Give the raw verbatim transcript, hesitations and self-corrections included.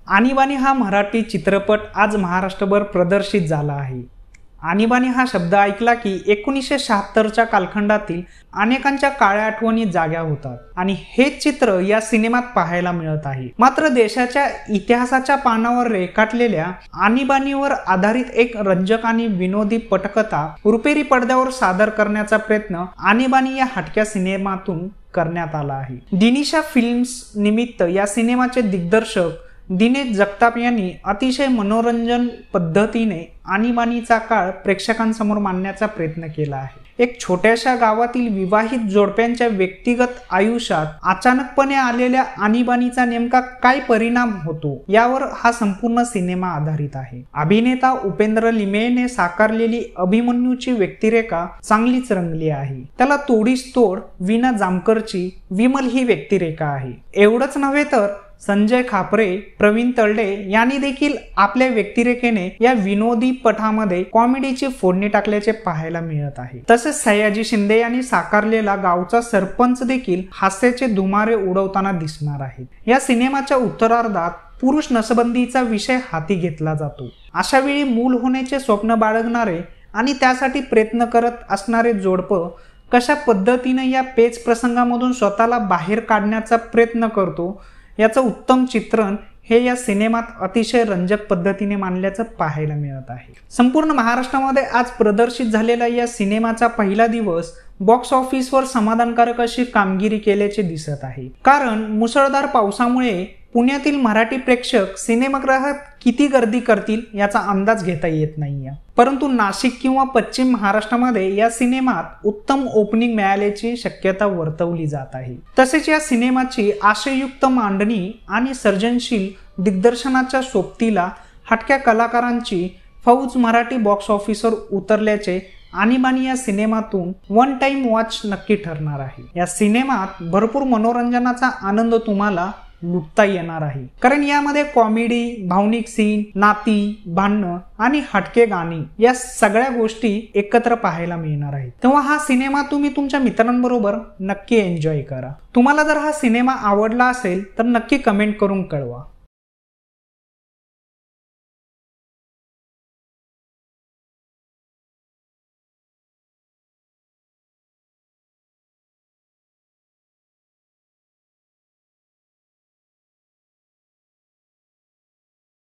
आणीबाणी हा मराठी चित्रपट आज महाराष्ट्रभर प्रदर्शित झाला आहे। आणीबाणी हा शब्द ऐकला की एकोणीसशे शहात्तरच्या कालखंडातील अनेकांच्या काळ्या आठवणी जाग्या होतात आणि हेच चित्र या सिनेमात पाहायला मिळत आहे। मात्र देशाच्या इतिहासाच्या पानावर रेखाटलेल्या आणीबाणीवर आधारित एक रंजक आणि विनोदी पटकथा रुपेरी पडद्यावर सादर करण्याचा प्रयत्न आणीबाणी या हटक्या सिनेमातून करण्यात आला आहे। दिनिशा फिल्म्स निमित्त या सिनेमाचे दिग्दर्शक दिनेश जगताप यांनी अतिशय मनोरंजन पद्धतीने आणीबाणीचा काळ प्रेक्षकांसमोर मांडण्याचा प्रयत्न केला आहे। एक छोट्याशा गावातील विवाहित जोडप्यांच्या व्यक्तिगत आयुष्यात अचानकपणे आलेल्या आणीबाणीचा नेमका काय परिणाम होतो यावर हा संपूर्ण सिनेमा आधारित आहे। अभिनेता उपेंद्र लिमयेने साकारलेली अभिमन्यूची व्यक्तिरेखा चांगलीच रंगली आहे। त्याला तोडीस तोड वीणा जामकरची विमल ही व्यक्तिरेखा आहे। एवढंच नव्हे तर संजय खापरे, प्रवीण तळडे यांनी देखील आपल्या व्यक्तिरेखेने या विनोदी पटामध्ये कॉमेडीची फोडणी टाकल्याचे पाहायला मिळत आहे। तसेच सयाजी शिंदे यांनी साकारलेला गावचा सरपंच देखील हास्याचे धुमारे उडवताना दिसणार आहे। या सिनेमाच्या उत्तरार्धात पुरुष नसबंदीचा विषय हाती घेतला जातो। अशा वेळी मूल होण्याचे स्वप्न बाळगणारे आणि त्यासाठी प्रयत्न करत असणारे जोडपं कशा पद्धतीने या पेच प्रसंगामधून स्वतःला बाहेर काढण्याचा प्रयत्न करतो याचं उत्तम चित्रण हे या सिनेमात अतिशय रंजक पद्धतीने मांडल्याचं पाहायला मिळत आहे। संपूर्ण महाराष्ट्रामध्ये आज प्रदर्शित झालेला या सिनेमाचा पहिला दिवस बॉक्स ऑफिसवर समाधानकारक अशी कामगिरी केल्याचे दिसत आहे। कारण मुसळधार पावसामुळे पुण्यातील मराठी प्रेक्षक सिनेमागृहात किती गर्दी करतील याचा अंदाज घेता येत नाहीये। परंतु नाशिक किंवा पश्चिम महाराष्ट्रामध्ये या सिनेमात उत्तम ओपनिंग मिळाल्याची शक्यता वर्तवली जात आहे। तसेच या सिनेमाची आशययुक्त मांडणी आणि सर्जनशील दिग्दर्शनाच्या सोबतीला हटक्या कलाकारांची फौज मराठी बॉक्स ऑफिसवर उतरल्याचे आणीबाणी या सिनेमातून वन टाइम वॉच नक्की ठरणार आहे। या सिनेमात भरपूर मनोरंजनाचा आनंद तुम्हाला लुटता येणार आहे। कारण यामध्ये कॉमेडी, भावनिक सीन, नाती, भांडणं आणि हटके गाणी या सगळ्या गोष्टी एकत्र पाहायला मिळणार आहेत। तेव्हा हा सिनेमा तुम्ही तुमच्या मित्रांबरोबर नक्की एन्जॉय करा। तुम्हाला जर हा सिनेमा आवडला असेल तर नक्की कमेंट करून कळवा।